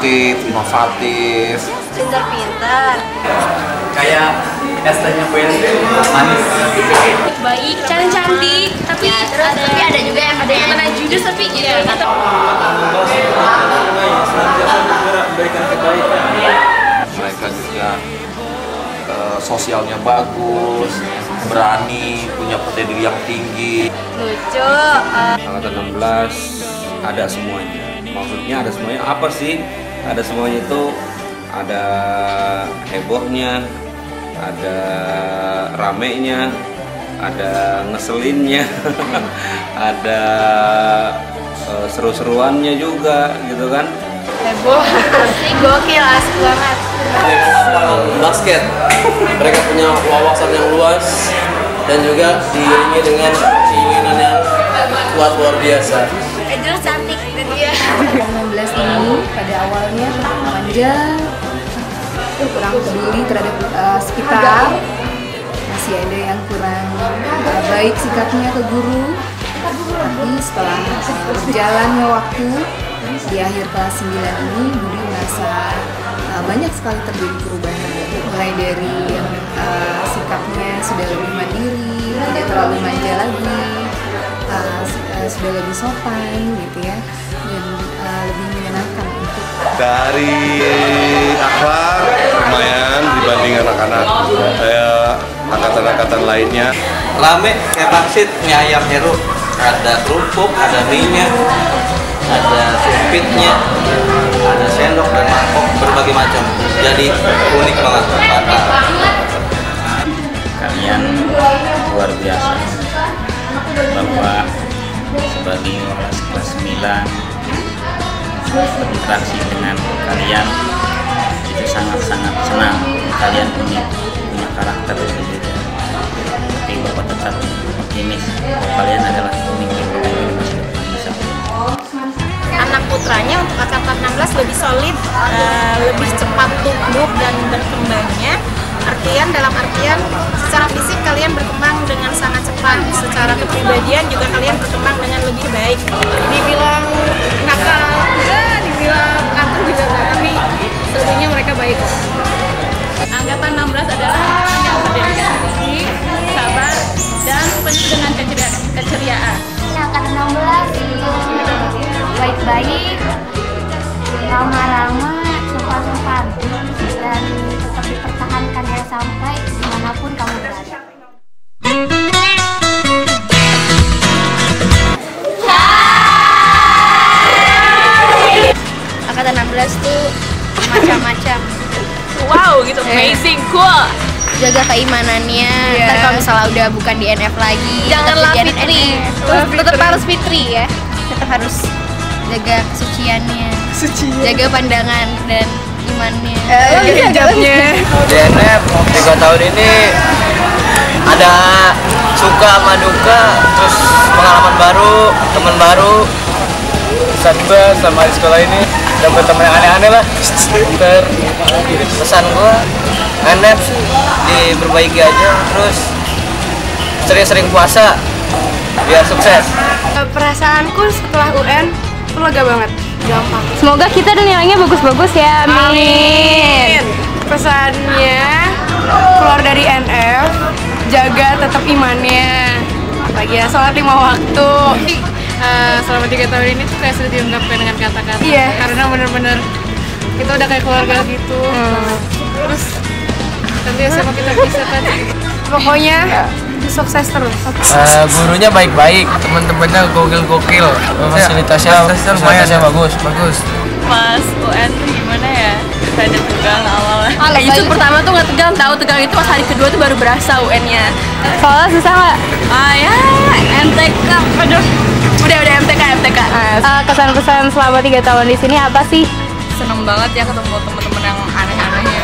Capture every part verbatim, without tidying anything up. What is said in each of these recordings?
kreatif, inovatif. Pintar-pintar. Kayak S-nya Bu Yanti manis. Baik, cantik-cantik, tapi ya, terus ada, tapi ada juga yang ada yang pernah judul tapi gitu. Ya, kata memberikan kebaikan. Mereka juga uh, sosialnya bagus, berani, punya potensi diri yang tinggi. lucu. Uh, Angkatan enam belas ada semuanya. Maksudnya ada semuanya apa sih? Ada semuanya itu ada hebohnya, ada ramenya, ada ngeselinnya, ada uh, seru-seruannya juga gitu kan. heboh, asik, gokil, asik banget. Basket, mereka punya wawasan yang luas dan juga diiringi dengan keinginan yang kuat luar biasa. Angel cantik dan dia. enam belas ini pada awalnya manja, kurang peduli terhadap uh, sekitar, masih ada yang kurang uh, baik sikapnya ke guru. Tapi setelah uh, berjalannya waktu di akhir kelas sembilan ini, Budi merasa uh, banyak sekali terjadi perubahan, mulai dari uh, sikapnya sudah lebih mandiri, tidak terlalu manja lagi, uh, uh, sudah lebih sopan gitu ya, dan uh, lebih menyenangkan untuk dari akhlak lumayan dibanding anak-anak kayak angkatan-angkatan lainnya. Rame kayak pangsit, mie ayam Heru, ada kerupuk, ada mie-nya, ada sumpitnya, ada sendok dan mangkok berbagai macam. Jadi unik banget, mantap. Kalian luar biasa. Bapak sebagai kelas kelas sembilan berinteraksi dengan kalian itu sangat-sangat senang. Kalian punya punya karakter berbeda, tapi Bapak tetap optimis bahwa kalian adalah pemimpin pemimpin masa depan bisa. Anak putranya untuk angkatan enam belas lebih solid, uh, lebih cepat tumbuh dan berkembangnya. Artian dalam artian secara fisik kalian berkembang dengan sangat cepat, secara kepribadian juga kalian berkembang dengan lebih baik. Dibilang nakal enggak, dibilang angkuh juga enggak, tapi selebihnya mereka baik. Angkatan enam belas adalah yang berdedikasi, sabar, dan penuh dengan keceria- keceriaan. Angkatan enam belas baik-baik, ramah-ramah, sopan-sopan, dan tetap dipertahankan ya sampai dimanapun kamu berada. Angkatan enam belas tuh macam-macam. Wow, gitu, amazing, cool. Jaga keimanannya. Yeah. Ntar kalau misalnya udah bukan di N F lagi, Janganlah tetap jadi fitri. N F. Tetap harus fitri ya. Tetap harus jaga kesuciannya. Suci. Jaga pandangan dan imannya. Jaga hijabnya. Di N F tiga tahun ini ada suka sama duka, terus pengalaman baru, teman baru. Pesan gue sama di sekolah ini dapat teman yang aneh-aneh lah. Ter pesan gue N F diperbaiki aja, terus sering-sering puasa biar sukses. Perasaanku setelah U N itu lega banget, gampang. semoga kita dan nilainya bagus-bagus ya, amin. Pesannya keluar dari N F, jaga tetap imannya. Lagi ya, sholat lima waktu. Uh, selama tiga tahun ini tuh kayak sudah diungkapkan dengan kata-kata. Iya. Karena bener-bener kita udah kayak keluarga gitu. Hmm. Terus nanti sama kita bisa kan. Pokoknya sukses terus. Uh, gurunya baik-baik, teman-temannya gokil-gokil, fasilitasnya fasilitasnya bagus, bagus. Pas U N tuh gimana ya? Ada tegang awalnya. Ah, itu pertama tuh nggak tegang, tahu tegang itu pas hari kedua tuh baru berasa U N-nya. Soalnya susah nggak? Ah ya, M T K, aduh, udah udah M T K M T K. Uh, kesan-kesan selama tiga tahun di sini apa sih? Seneng banget ya ketemu teman-teman yang aneh-aneh ya.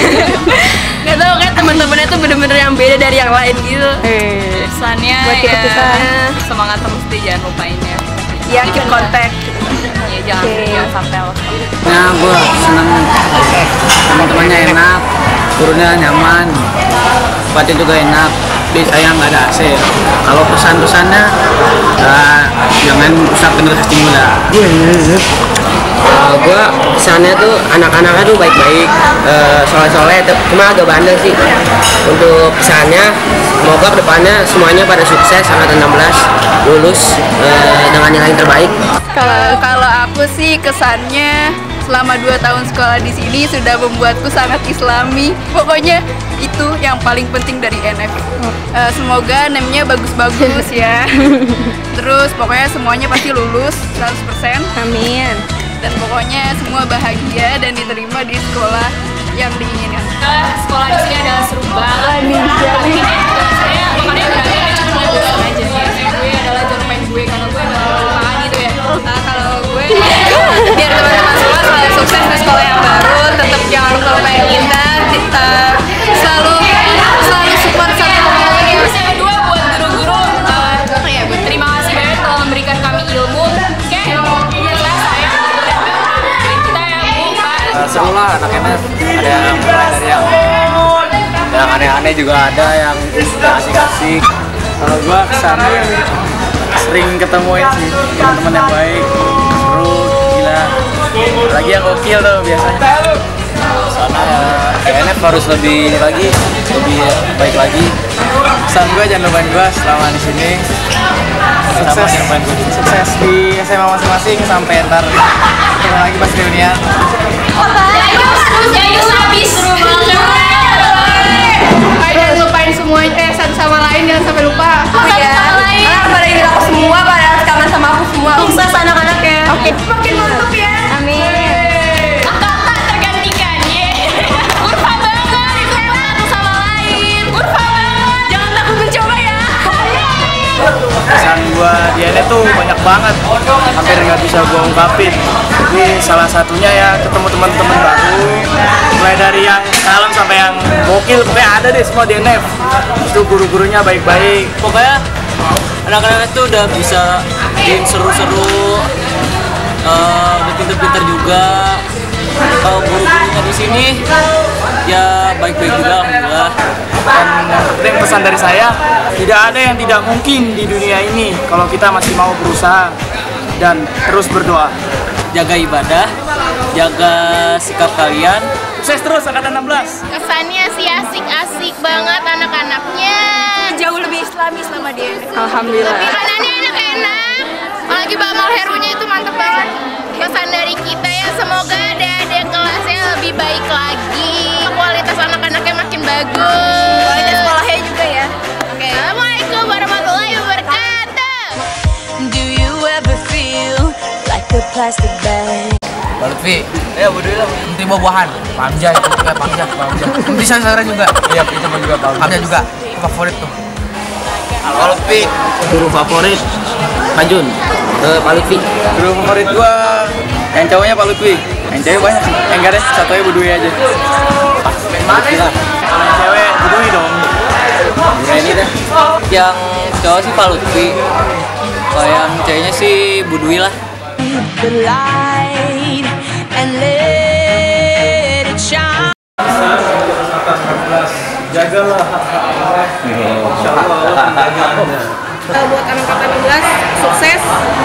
Gak tau kan teman-temannya tuh bener-bener yang beda dari yang lain gitu. Kesannya Buat kita ya kita. semangat terus deh, jangan lupain ya. Ya keep contact. Ya jangan Okay. jangan sampai lost. Nah, gue seneng, teman-temannya enak, gurunya nyaman, tempatnya juga enak, tapi sayang nggak ada A C. Kalau pesan-pesannya, uh, jangan rusak generasi muda. Uh, gue kesannya tuh anak-anaknya tuh baik-baik, uh, soleh-soleh, cuma agak bandel sih. Untuk kesannya, semoga kedepannya semuanya pada sukses angkatan enam belas lulus uh, dengan nilai terbaik. Kalau kalau aku sih kesannya selama dua tahun sekolah di sini sudah membuatku sangat islami. Pokoknya itu yang paling penting dari N F. Uh, semoga namanya bagus-bagus ya. Terus pokoknya semuanya pasti lulus seratus persen. Amin. Dan pokoknya semua bahagia dan diterima di sekolah yang diinginkan. Sekolah di sini adalah seru banget. Saya makanya berangkat cuma bosan aja. Gue adalah jalur main gue karena gue adalah lupa gitu ya. Nah, kalau gue biar teman-teman semua selalu sukses di sekolah yang baru, tetap jangan lupa lupain kita, kita selalu selalu support satu sama lain. Terus yang kedua buat guru-guru, uh, ya berterima kasih banyak telah memberikan kami ilmu. Oke, jelas saya kita yang lupa. Uh, seru lah anak N F, ada yang mulai dari yang yang aneh-aneh juga ada, yang asik-asik. Kalau gua kesana sering ketemuin sih teman-teman yang baik, seru, gila. Lagi yang gokil tuh biasanya. Sana ya N F harus lebih ini lagi, lebih baik lagi. Pesan gue jangan lupain gue selama di sini. Sukses, sukses di S M A masing-masing sampai ntar ketemu lagi pas reunian. Jangan lupain semuanya, eh satu sama lain jangan sampai lupa. Oh ya. Karena pada ini aku semua, pada kangen sama aku semua. Sukses anak-anaknya. Oke. Makin mantap ya. Amin. Kakak tergantikan ya. Kurva banget itu satu sama lain. Kurva banget. Jangan takut mencoba ya. Pesan gua di N F tuh banyak banget, hampir nggak bisa gua ungkapin. Ini salah satunya ya ketemu teman-teman baru, mulai dari yang kalem sampai yang gokil, pokoknya ada deh semua di N F. Itu guru-gurunya baik-baik. Pokoknya anak-anak itu udah bisa bikin seru-seru, uh, udah pinter-pinter juga. Kalau guru-gurunya di sini ya baik-baik juga, alhamdulillah. Dan yang penting pesan dari saya, tidak ada yang tidak mungkin di dunia ini kalau kita masih mau berusaha dan terus berdoa. Jaga ibadah, jaga sikap kalian. Sukses terus angkatan enam belas. Kesannya sih asik-asik banget anak-anaknya. Jauh lebih islami selama di N F. Alhamdulillah. Makanannya enak-enak. Apalagi bakmal herunya itu mantep banget. Pesan dari kita ya, semoga adik-adik kelasnya lebih baik lagi. Kualitas anak-anaknya makin bagus. Kualitas sekolahnya juga ya. Oke. Assalamualaikum warahmatullahi wabarakatuh. Do you ever feel like a plastic bag? Pak Lutfi, ya bodoh lah. Menteri buah-buahan, Pamja itu juga Pamja, Pamja. Menteri sastra juga, iya itu pun juga Pamja juga. Favorit tuh. Pak Lutfi, guru favorit, Majun. Eh, Pak Lutfi. Guru favorit gua yang cowoknya Pak Lutfi, yang cewek banyak sih. Yang enggak deh, satu aja Budui aja. Mana sih? Kalau yang cewek Budui dong. Ini deh. Yang cowok sih Pak Lutfi. Kalau yang ceweknya sih Budui lah. The light and let it shine. Jagalah. Buat angkatan enam belas, sukses.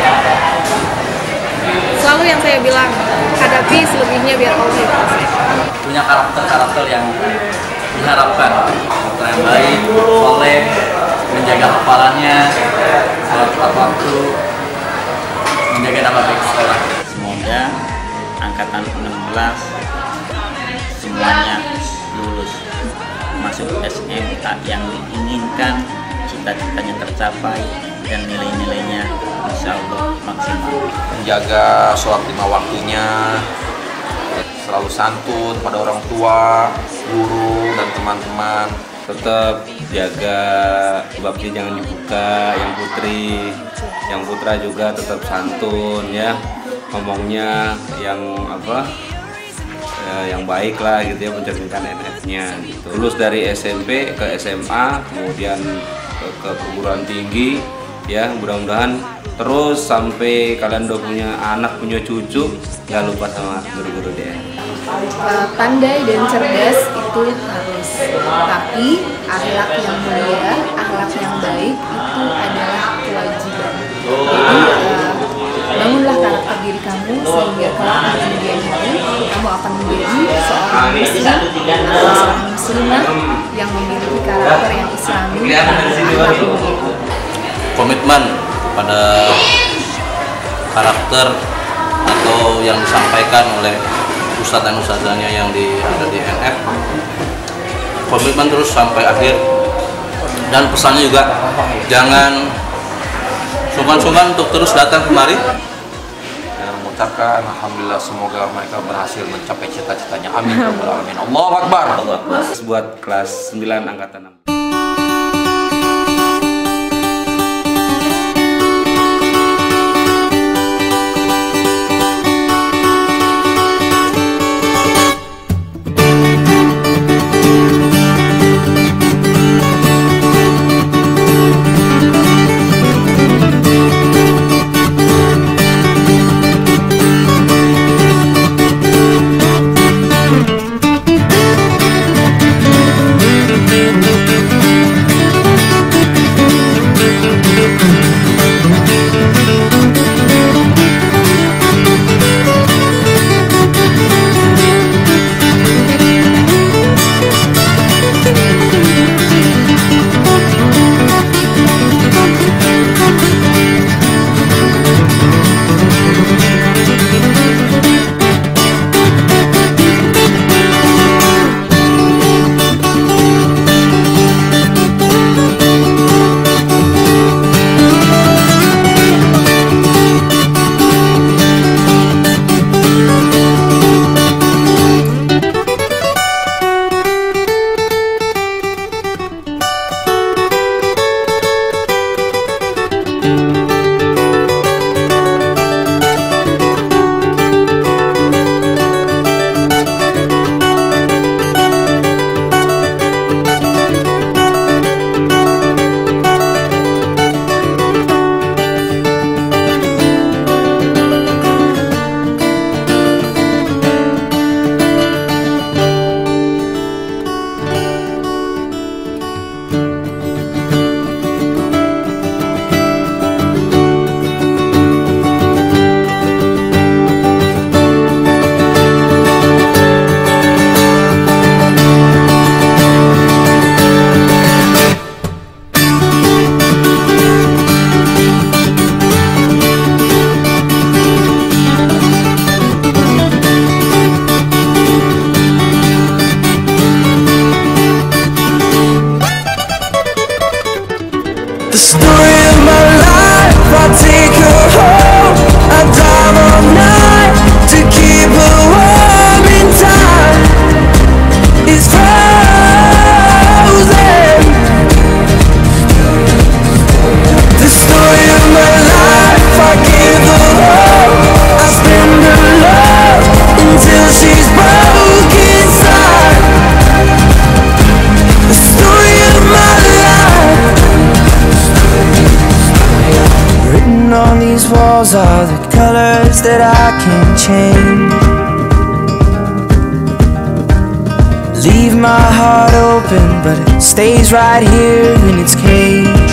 Selalu yang saya bilang, hadapi selebihnya biar Allah. Punya karakter-karakter yang diharapkan, karakter yang baik, soleh, menjaga hafalannya, sholat tepat waktu, menjaga nama baik sekolah. Semoga angkatan enam belas semuanya lulus masuk S M A yang diinginkan, cita-citanya tercapai dan nilai-nilainya insya Allah maksimal. Menjaga sholat lima waktunya, selalu santun pada orang tua, guru dan teman-teman. Tetap jaga babnya jangan dibuka, yang putri, yang putra juga tetap santun ya, ngomongnya yang apa ya, yang baik lah gitu ya, mencerminkan N F-nya gitu. Lulus dari S M P ke S M A, kemudian ke, ke perguruan tinggi ya, mudah-mudahan terus sampai kalian udah punya anak, punya cucu, gak lupa sama guru-guru D N. Uh, pandai dan cerdas itu harus, tapi akhlak yang mulia, akhlak yang baik itu adalah kewajiban. Jadi uh, bangunlah karakter diri kamu sehingga kelak seorang muslimah yang memiliki karakter yang islami. Komitmen pada karakter atau yang disampaikan oleh ustadz dan ustadzanya yang di, ada di N F, komitmen terus sampai akhir, dan pesannya juga jangan sungkan-sungkan untuk terus datang kemari. Dan mengucapkan alhamdulillah, semoga mereka berhasil mencapai cita-citanya. Amin ya rabbal alamin. Allahu akbar. Buat kelas sembilan angkatan enam. Walls are the colors that I can change. Leave my heart open, but it stays right here in its cage.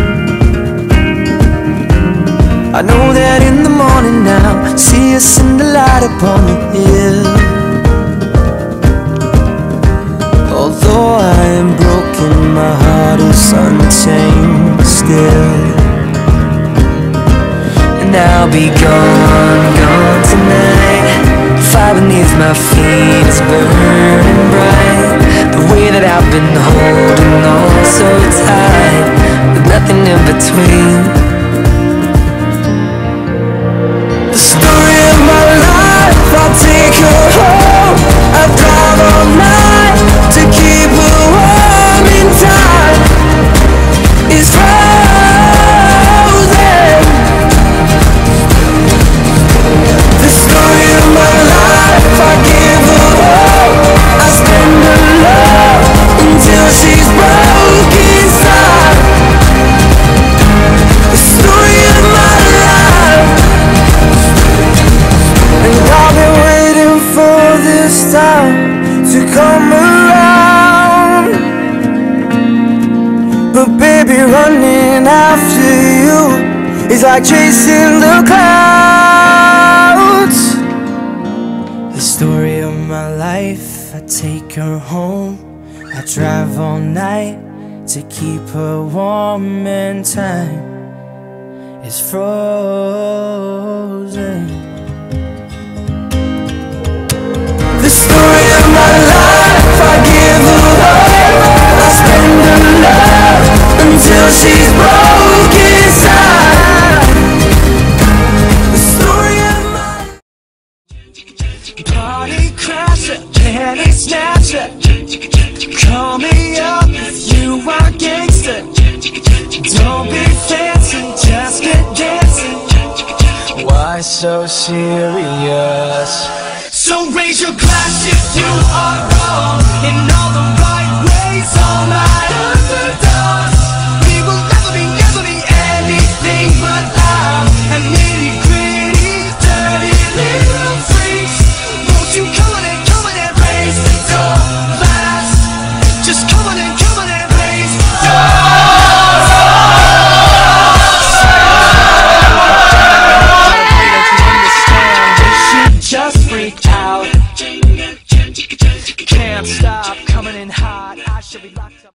I know that in the morning now, see us in the light upon the hill. Although I am broken, my heart is untamed still. And I'll be gone, gone tonight. Fire beneath my feet is burning bright. The way that I've been holding on so tight, with nothing in between. The story of my life, I'll take her home. I'll drive all night to keep her warm in time. It's frozen. The story of my life, I give her all. I spend her love until she's broke inside. The story of my life. And I've been waiting for this time to come around. But baby, running after you is like chasing the clouds. The story of my life, I take her home, I drive all night to keep her warm and time is frozen. The story of my life, I give her love, I spend her love until she's broken inside. The story of my party crasher, penny snatcher, call me up if you are gangster. Don't be fancy, just get dancing. Why so serious? So raise your glass if you are wrong, in all the right ways, all night underdogs. We will never be, never be anything but loud and nitty gritty, dirty little freaks. Won't you come on and come on and raise your glass? Just come on and come on and raise your just freaked out. Can't stop coming in hot. I should be locked up.